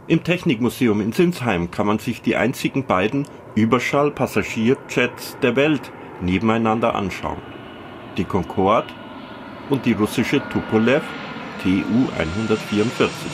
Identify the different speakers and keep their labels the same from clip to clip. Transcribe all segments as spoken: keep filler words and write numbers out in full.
Speaker 1: Im Technikmuseum in Sinsheim kann man sich die einzigen beiden Überschall-Passagierjets der Welt nebeneinander anschauen. Die Concorde und die russische Tupolew T U hundertvierundvierzig.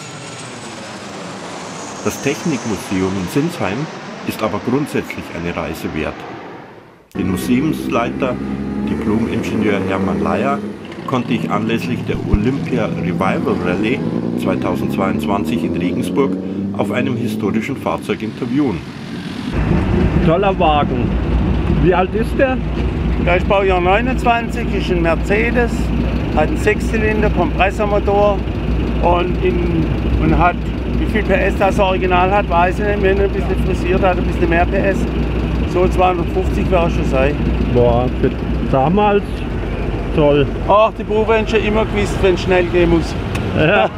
Speaker 1: Das Technikmuseum in Sinsheim ist aber grundsätzlich eine Reise wert. Den Museumsleiter, Diplom-Ingenieur Hermann Leyer, konnte ich anlässlich der Olympia Revival Rally zweitausendzweiundzwanzig in Regensburg auf einem historischen Fahrzeug interviewen.
Speaker 2: Toller Wagen. Wie alt ist der?
Speaker 3: Der ist Baujahr neunundzwanzig, ist ein Mercedes, hat einen Sechszylinder Kompressormotor und, in, und hat, wie viel P S das Original hat, weiß ich nicht, wenn er ein bisschen frisiert hat, ein bisschen mehr P S. So zweihundertfünfzig wäre schon sein.
Speaker 2: Boah, für damals toll.
Speaker 3: Ach, die Buben haben schon immer gewusst, wenn es schnell gehen muss.
Speaker 2: Ja.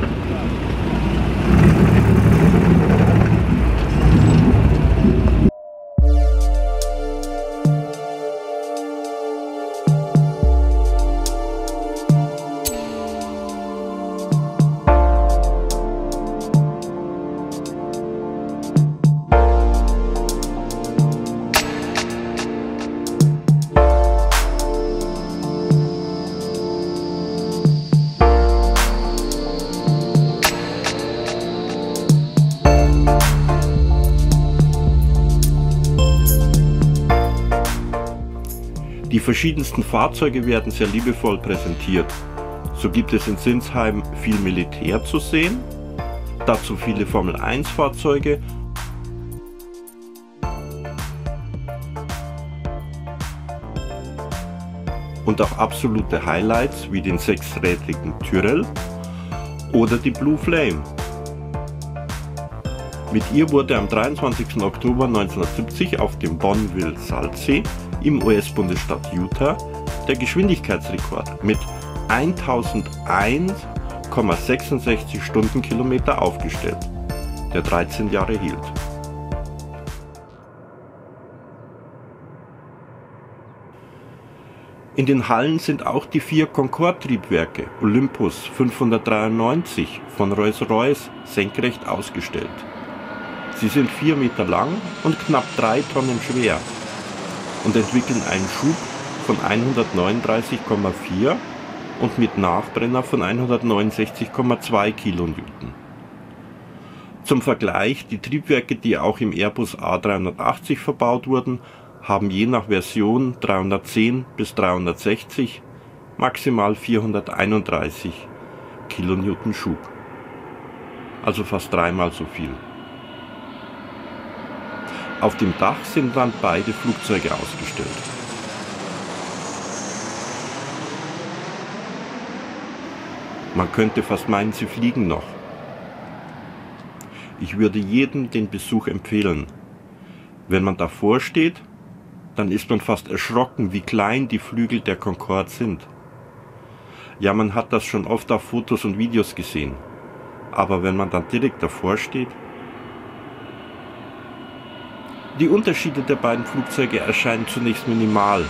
Speaker 1: Die verschiedensten Fahrzeuge werden sehr liebevoll präsentiert. So gibt es in Sinsheim viel Militär zu sehen, dazu viele Formel eins Fahrzeuge und auch absolute Highlights wie den sechsrädrigen Tyrrell oder die Blue Flame. Mit ihr wurde am dreiundzwanzigsten Oktober neunzehnhundertsiebzig auf dem Bonneville-Salzsee im U S-Bundesstaat Utah der Geschwindigkeitsrekord mit eintausendeins Komma sechsundsechzig Stundenkilometer aufgestellt, der dreizehn Jahre hielt. In den Hallen sind auch die vier Concorde-Triebwerke Olympus fünfhundertdreiundneunzig von Rolls-Royce senkrecht ausgestellt. Sie sind vier Meter lang und knapp drei Tonnen schwer und entwickeln einen Schub von hundertneununddreißig Komma vier und mit Nachbrenner von hundertneunundsechzig Komma zwei Kilonewton. Zum Vergleich, die Triebwerke, die auch im Airbus A dreihundertachtzig verbaut wurden, haben je nach Version dreihundertzehn bis dreihundertsechzig, maximal vierhunderteinunddreißig Kilonewton Schub. Also fast dreimal so viel. Auf dem Dach sind dann beide Flugzeuge ausgestellt. Man könnte fast meinen, sie fliegen noch. Ich würde jedem den Besuch empfehlen. Wenn man davor steht, dann ist man fast erschrocken, wie klein die Flügel der Concorde sind. Ja, man hat das schon oft auf Fotos und Videos gesehen. Aber wenn man dann direkt davor steht, die Unterschiede der beiden Flugzeuge erscheinen zunächst minimal.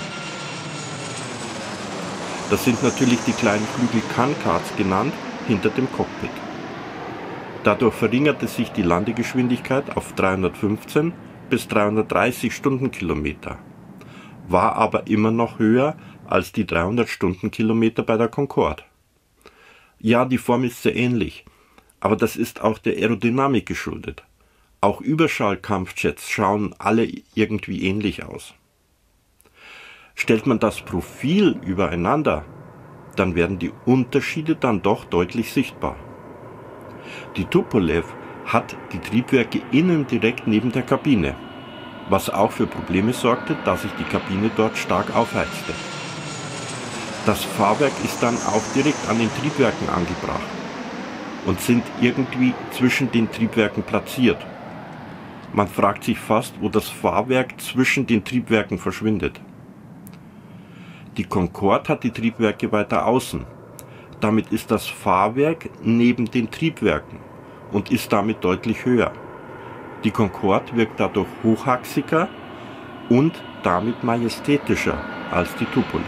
Speaker 1: Das sind natürlich die kleinen Flügel Cancards genannt, hinter dem Cockpit. Dadurch verringerte sich die Landegeschwindigkeit auf dreihundertfünfzehn bis dreihundertdreißig Stundenkilometer, war aber immer noch höher als die dreihundert Stundenkilometer bei der Concorde. Ja, die Form ist sehr ähnlich, aber das ist auch der Aerodynamik geschuldet. Auch Überschallkampfjets schauen alle irgendwie ähnlich aus. Stellt man das Profil übereinander, dann werden die Unterschiede dann doch deutlich sichtbar. Die Tupolew hat die Triebwerke innen direkt neben der Kabine, was auch für Probleme sorgte, da sich die Kabine dort stark aufheizte. Das Fahrwerk ist dann auch direkt an den Triebwerken angebracht und sind irgendwie zwischen den Triebwerken platziert. Man fragt sich fast, wo das Fahrwerk zwischen den Triebwerken verschwindet. Die Concorde hat die Triebwerke weiter außen. Damit ist das Fahrwerk neben den Triebwerken und ist damit deutlich höher. Die Concorde wirkt dadurch hochachsiger und damit majestätischer als die Tupolew.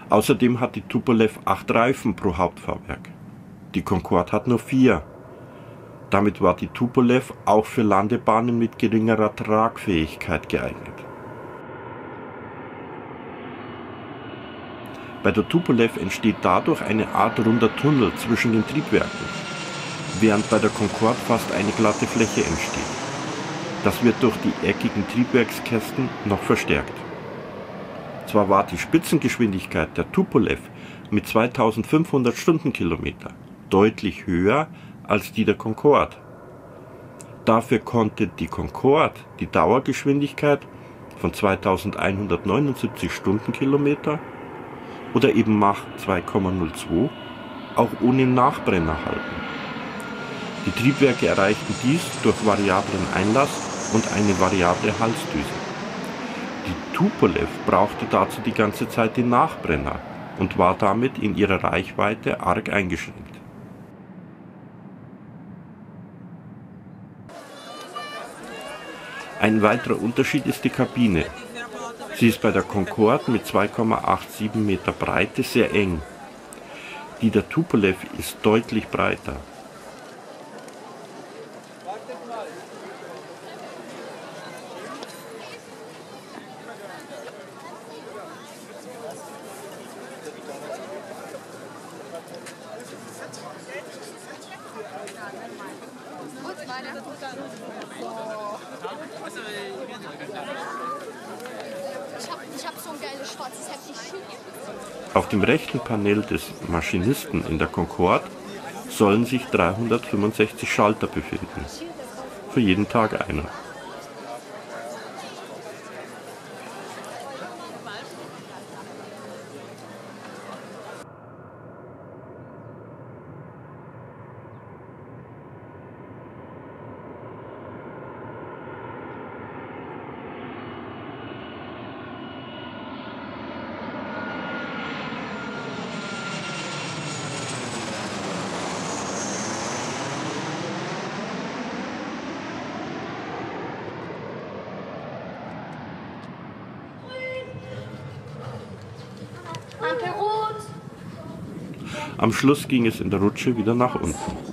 Speaker 1: Außerdem hat die Tupolew acht Reifen pro Hauptfahrwerk. Die Concorde hat nur vier. Damit war die Tupolew auch für Landebahnen mit geringerer Tragfähigkeit geeignet. Bei der Tupolew entsteht dadurch eine Art runder Tunnel zwischen den Triebwerken, während bei der Concorde fast eine glatte Fläche entsteht. Das wird durch die eckigen Triebwerkskästen noch verstärkt. Zwar war die Spitzengeschwindigkeit der Tupolew mit zweitausendfünfhundert Stundenkilometer deutlich höher als die der Concorde. Dafür konnte die Concorde die Dauergeschwindigkeit von zweitausendeinhundertneunundsiebzig Stundenkilometer oder eben Mach zwei Komma null zwei auch ohne Nachbrenner halten. Die Triebwerke erreichten dies durch variablen Einlass und eine variable Halsdüse. Die Tupolew brauchte dazu die ganze Zeit den Nachbrenner und war damit in ihrer Reichweite arg eingeschränkt. Ein weiterer Unterschied ist die Kabine. Sie ist bei der Concorde mit zwei Komma siebenundachtzig Meter Breite sehr eng. Die der Tupolew ist deutlich breiter.
Speaker 4: Ich hab so ein geiles schwarzes Hemd.
Speaker 1: Auf dem rechten Panel des Maschinisten in der Concorde sollen sich dreihundertfünfundsechzig Schalter befinden. Für jeden Tag einer. Am Schluss ging es in der Rutsche wieder nach unten.